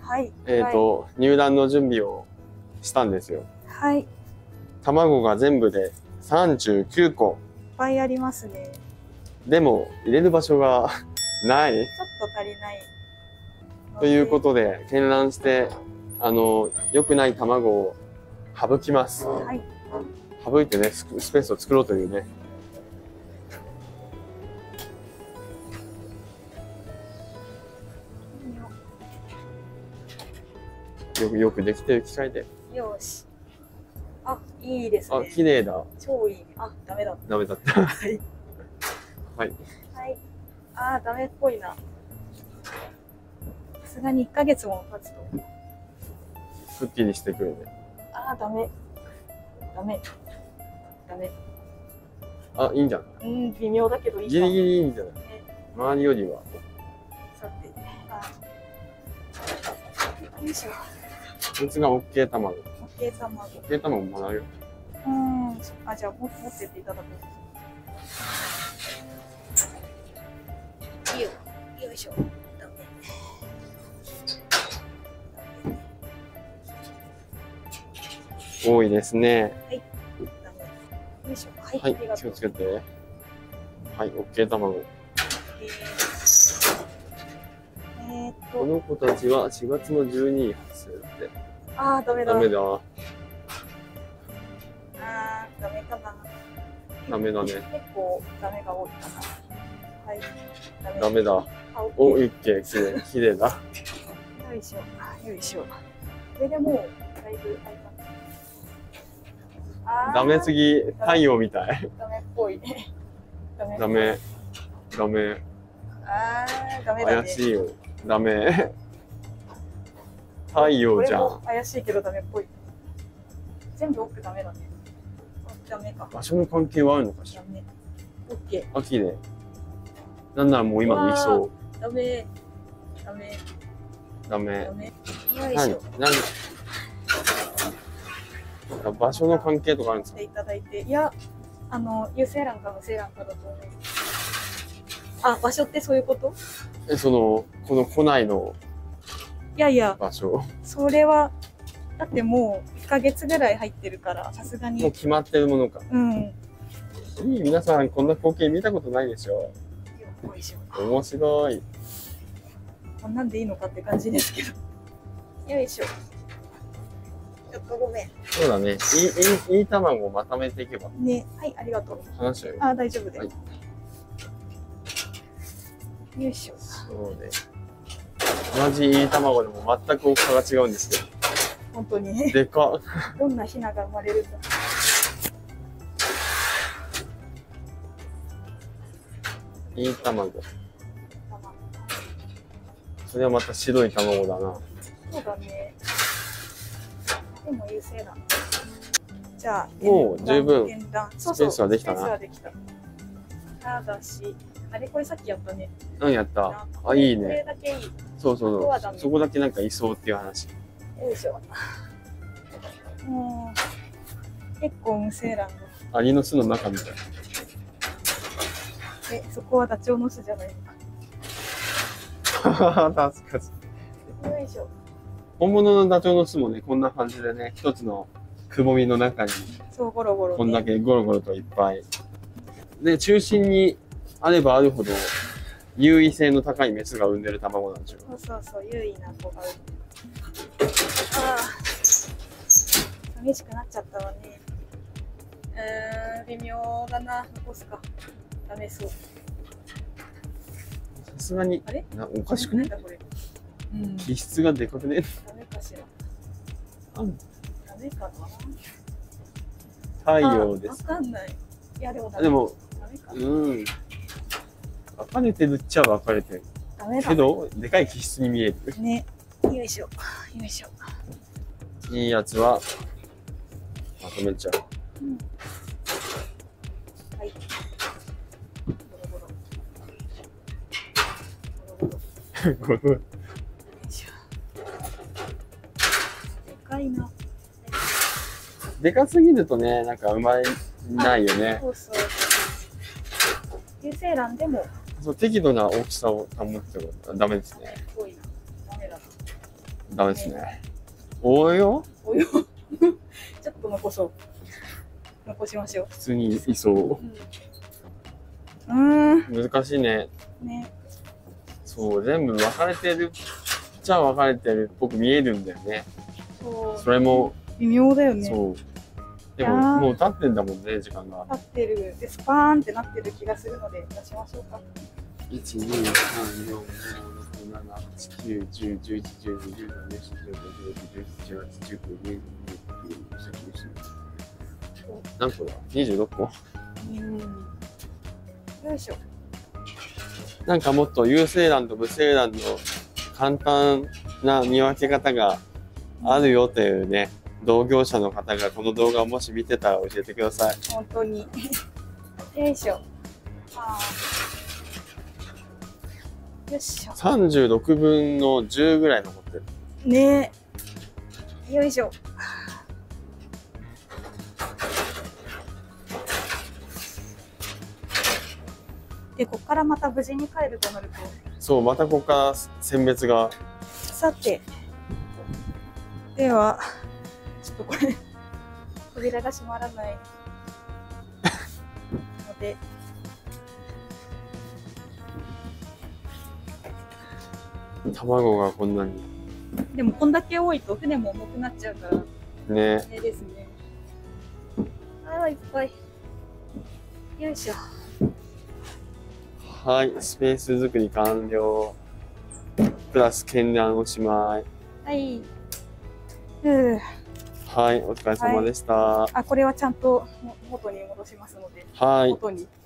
はい。 入団の準備をしたんですよ。 はい。いっ卵が全部で39個。 ぱいありますね。 でも、入れる場所がない。 ちょっと足りない。 ということで、検覧して、良くない卵を省きます。 はい。 省いてね、スペースを作ろうというね。よくできてる機械で。 よし。あ、いいですね。 あ、綺麗だ。 超いいね。あ、ダメだ。 ダメだった。 はい。 はい。 はい。あー、ダメっぽいな。さすがに1ヶ月も経つと。 すっきりしてくるね。 あー、ダメ。ダメ。ダメ。 あ、いいんじゃない？ 微妙だけどいいか。 ギリギリいいんじゃない？周りよりは。 さて。あ、よいしょ。 こいつが OK 卵。 OK 卵。 OK 卵もらうよ。 あ、じゃあ持ってっていただこう。いいよ。よいしょ。ダメ。 多いですね。 はい。ダメ。よいしょ。はい。 はい、気をつけて。はい、OK 卵。この子たちは4月の12日発生だって。 あー、ダメだ。 ダメだ。 あー、ダメかな。 ダメだね。 結構ダメが多いかな。はい。 ダメだ。 あ、 お、 OK。 いっけ、綺麗だ。 よいしょ。よいしょ。これでもう、だいぶ、 ダメすぎ、太陽みたい。 ダメっぽい。 ダメ。ダメ。 あー、ダメだね。 怪しいよ。ダメ。太陽じゃん。 怪しいけどダメっぽい。全部奥ダメだね。ダメか。 場所の関係はあるのかしら。 ダメ。オッケー。 あ、綺麗。なんならもう今できそう。 ダメ。ダメ。 ダメ。 ダメ。よいしょ。 場所の関係とかあるんですか？ いただいて。いや、有精卵か無精卵かだと思う。あ、場所ってそういうこと？ この庫内のいやいや、 場所。 それは、だってもう1ヶ月ぐらい入ってるから、さすがに。 もう決まってるものか。 うん。 皆さんこんな光景見たことないでしょ。 よいしょ。 面白い。 こんなんでいいのかって感じですけど。よいしょ。ちょっとごめん。 そうだね。いい卵をまとめていけば。 ね、はい、ありがとう。 話しちゃうよ。 あ、大丈夫です。 はい、 よいしょ。 そうね。同じいい卵でも全く大きさが違うんですけど。 本当に。 でかっ。 どんなヒナが生まれるんだ。 いい卵。それはまた白い卵だな。 そうだね。でも優勢だ。じゃあ、 もう十分スペースはできたな。 スペースはできた。ただし、あれこれさっきやったね。 何やった？あ、いいね。 これだけいい。 そう。そこだけなんかいそうっていう話。 よいしょ。もう、結構無精卵が。 アリの巣の中みたい。 そこはダチョウの巣じゃないのか。確かに。 よいしょ。 本物のダチョウの巣もね、こんな感じでね、一つのくぼみの中に、 そう、ゴロゴロ、ね。 こんだけゴロゴロといっぱい。で、中心にあればあるほど、優位性の高いメスが産んでる卵なんですよ。 そう、優位な子が産んでる。ああ、寂しくなっちゃったわね。微妙だな、残すか。ダメそう。 さすがに、おかしくね？気質がでかくね？ ダメかしら。 ダメかな？ 太陽です。 わかんない。いや、でもダメ。 でも、 ダメか。 分かれてるっちゃ分かれてる。 ダメだ。 けど、でかい気質に見える。 ね。よいしょ。よいしょ。 いいやつは、まとめちゃう。 はい。 ゴロゴロ。 よいしょ。でかいな。 でかすぎるとね、なんかうまいないよね。 そう。有精卵でも。 そう、適度な大きさを保ってもダメですね。 ダメですね。およおよ。ちょっと残そう。残しましょう。 普通にいそう。 難しいね。 ね。 そう、全部分かれてる。じゃあ分かれてるっぽく見えるんだよね。 そう。 それも、 微妙だよね。 そう。でも、もう経ってんだもんね、時間が。 経ってる。で、スパーンってなってる気がするので、出しましょうか。 1、2、3、4、5、6、7、8、9、10、11、12、13、14、15、16、17、18、19、20、21、何個だ ?26 個。 よいしょ。 なんかもっと有精卵と無精卵の簡単な見分け方があるよというね、同業者の方がこの動画をもし見てたら教えてください。 本当に。よいしょ。よいしょ。 36分の10ぐらい残ってる。 ねえ。よいしょ。で、ここからまた無事に帰るとなると。 そう、またここから選別が。 さて。では、ちょっとこれ、扉が閉まらないので。 卵がこんなに。 でもこんだけ多いと船も重くなっちゃうから。 ね。 ねですね。ああ、いっぱい。よいしょ。 はい、スペース作り完了。プラス検覧おしまい。 はい。 はい、お疲れ様でした。 あ、これはちゃんと元に戻しますので。 はい。 元に。